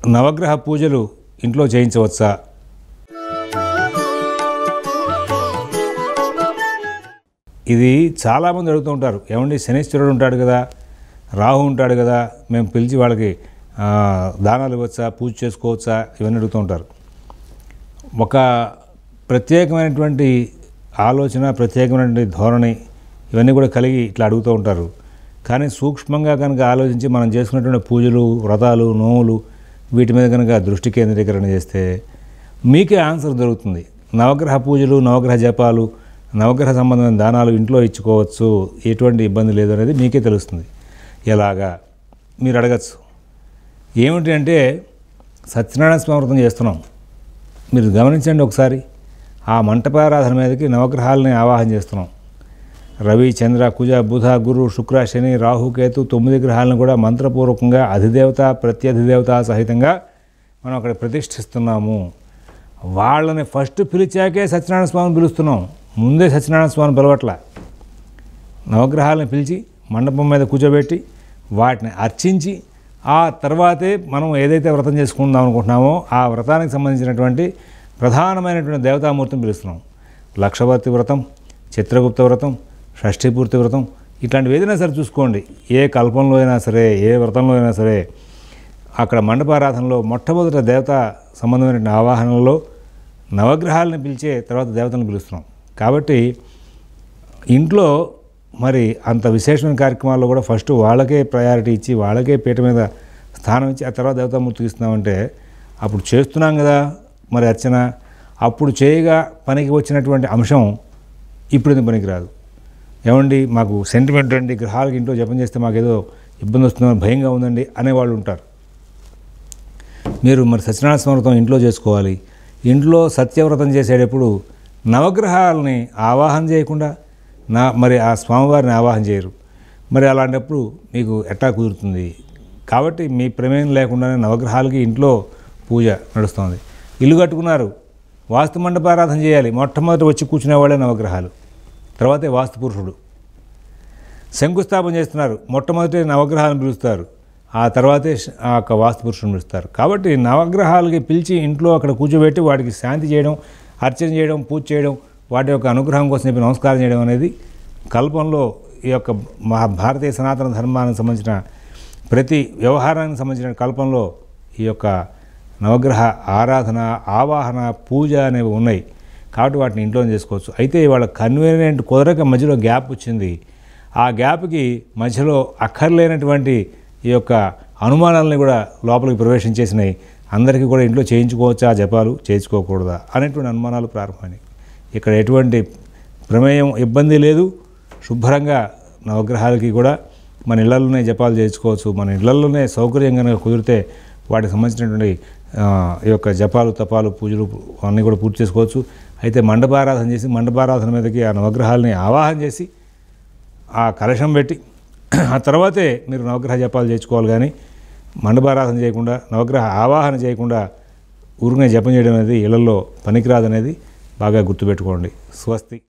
నవగ్రహ పూజలు ఇంట్లో చేయించవచ్చా? ఇది చాలామంది అడుగుతూ ఉంటారు. ఏమండి శనీశ్వరుడు ఉంటాడు కదా, రాహు ఉంటాడు కదా, మేము పిలిచి వాళ్ళకి దానాలు ఇవ్వచ్చా, పూజ చేసుకోవచ్చా, ఇవన్నీ అడుగుతూ ఉంటారు. ఒక ప్రత్యేకమైనటువంటి ఆలోచన, ప్రత్యేకమైనటువంటి ధోరణి ఇవన్నీ కూడా కలిగి ఇట్లా అడుగుతూ ఉంటారు. కానీ సూక్ష్మంగా కనుక ఆలోచించి మనం చేసుకున్నటువంటి పూజలు, వ్రతాలు, నోములు వీటి మీద కనుక దృష్టి కేంద్రీకరణ చేస్తే మీకే ఆన్సర్ దొరుకుతుంది. నవగ్రహ పూజలు, నవగ్రహ జపాలు, నవగ్రహ సంబంధమైన దానాలు ఇంట్లో ఇచ్చుకోవచ్చు, ఎటువంటి ఇబ్బంది లేదు అనేది మీకే తెలుస్తుంది. ఎలాగా మీరు అడగచ్చు. ఏమిటి అంటే సత్యనారాయణ స్వామి వ్రతం చేస్తున్నాం. మీరు గమనించండి ఒకసారి. ఆ మంటపారాధన మీదకి నవగ్రహాలని ఆవాహన చేస్తున్నాం. రవి, చంద్ర, కుజ, బుధ, గురు, శుక్ర, శని, రాహు, కేతు 9 గ్రహాలను కూడా మంత్రపూర్వకంగా అధిదేవత, ప్రత్యధిదేవత సహితంగా మనం అక్కడ ప్రతిష్ఠిస్తున్నాము. వాళ్ళని ఫస్ట్ పిలిచాకే సత్యనారాయణ స్వామిని పిలుస్తున్నాం. ముందే సత్యనారాయణ స్వామిని పిలవట్ల. నవగ్రహాలను పిలిచి మండపం మీద కూర్చోబెట్టి వాటిని అర్చించి ఆ తర్వాతే మనం ఏదైతే వ్రతం చేసుకుందాం అనుకుంటున్నామో ఆ వ్రతానికి సంబంధించినటువంటి ప్రధానమైనటువంటి దేవతామూర్తిని పిలుస్తున్నాం. లక్షవర్తి వ్రతం, చిత్రగుప్త వ్రతం, షష్ఠీపూర్తి వ్రతం ఇట్లాంటివి ఏదైనా సరే చూసుకోండి. ఏ కల్పంలో అయినా సరే, ఏ వ్రతంలో అయినా సరే అక్కడ మండపారాధనలో మొట్టమొదట దేవతా సంబంధమైన ఆవాహనలో నవగ్రహాలను పిలిచే తర్వాత దేవతలను పిలుస్తున్నాం. కాబట్టి ఇంట్లో మరి అంత విశేషమైన కార్యక్రమాల్లో కూడా ఫస్ట్ వాళ్ళకే ప్రయారిటీ ఇచ్చి వాళ్ళకే పీట మీద స్థానం ఇచ్చి ఆ తర్వాత దేవతామూర్తికి ఇస్తున్నామంటే అప్పుడు చేస్తున్నాం కదా మరి అర్చన. అప్పుడు చేయగా పనికి వచ్చినటువంటి అంశం ఇప్పుడు ఎందుకు పనికిరాదు? ఏమండి మాకు సెంటిమెంట్ అండి, గ్రహాలకి ఇంట్లో జపం చేస్తే మాకేదో ఇబ్బంది వస్తుందని భయంగా ఉందండి అనేవాళ్ళు ఉంటారు. మీరు మరి సత్యనారాయణ స్వామి వ్రతం ఇంట్లో చేసుకోవాలి. ఇంట్లో సత్యవ్రతం చేసేటప్పుడు నవగ్రహాలని ఆవాహన చేయకుండా మరి ఆ స్వామివారిని ఆవాహన చేయరు. మరి అలాంటప్పుడు మీకు ఎట్టా కుదురుతుంది? కాబట్టి మీ ప్రమేయం లేకుండానే నవగ్రహాలకి ఇంట్లో పూజ నడుస్తుంది. ఇల్లు కట్టుకున్నారు, వాస్తు మండపారాధన చేయాలి. మొట్టమొదటి వచ్చి కూర్చునే వాళ్ళే నవగ్రహాలు, తర్వాతే వాస్తు పురుషుడు. శంకుస్థాపన చేస్తున్నారు, మొట్టమొదటి నవగ్రహాలను పిలుస్తారు, ఆ తర్వాతే ఆ యొక్క వాస్తు పురుషుని పిలుస్తారు. కాబట్టి నవగ్రహాలకి పిలిచి ఇంట్లో అక్కడ కూర్చోబెట్టి వాటికి శాంతి చేయడం, అర్చన చేయడం, పూజ చేయడం, వాటి యొక్క అనుగ్రహం కోసం చెప్పి నమస్కారం చేయడం అనేది కల్పంలో ఈ యొక్క భారతీయ సనాతన ధర్మానికి సంబంధించిన ప్రతి వ్యవహారానికి సంబంధించిన కల్పంలో ఈ యొక్క నవగ్రహ ఆరాధన, ఆవాహన, పూజ అనేవి ఉన్నాయి. కాబట్టి వాటిని ఇంట్లో చేసుకోవచ్చు. అయితే వాళ్ళ కన్వీనియంట్ కుదరక మధ్యలో గ్యాప్ వచ్చింది. ఆ గ్యాప్కి మధ్యలో అక్కర్లేనటువంటి ఈ యొక్క అనుమానాలని కూడా లోపలికి ప్రవేశించేసినాయి. అందరికీ కూడా ఇంట్లో చేయించుకోవచ్చా జపాలు, చేయించుకోకూడదా అనేటువంటి అనుమానాలు ప్రారంభమైనాయి. ఇక్కడ ఎటువంటి ప్రమేయం, ఇబ్బంది లేదు. శుభ్రంగా నవగ్రహాలకి కూడా మన ఇళ్లలోనే జపాలు చేయించుకోవచ్చు. మన ఇళ్లలోనే సౌకర్యం కనుక కుదిరితే వాటికి సంబంధించినటువంటి ఈ యొక్క జపాలు, తపాలు, పూజలు అన్నీ కూడా పూర్తి చేసుకోవచ్చు. అయితే మండపారాధన చేసి మండపారాధన మీదకి ఆ నవగ్రహాలని ఆవాహన చేసి ఆ కలశం పెట్టి ఆ తర్వాతే మీరు నవగ్రహ జపాలు చేయించుకోవాలి. కానీ మండపారాధన చేయకుండా, నవగ్రహ ఆవాహన చేయకుండా ఊరినే జపం చేయడం అనేది ఇళ్లలో పనికిరాదనేది బాగా గుర్తుపెట్టుకోండి. స్వస్తి.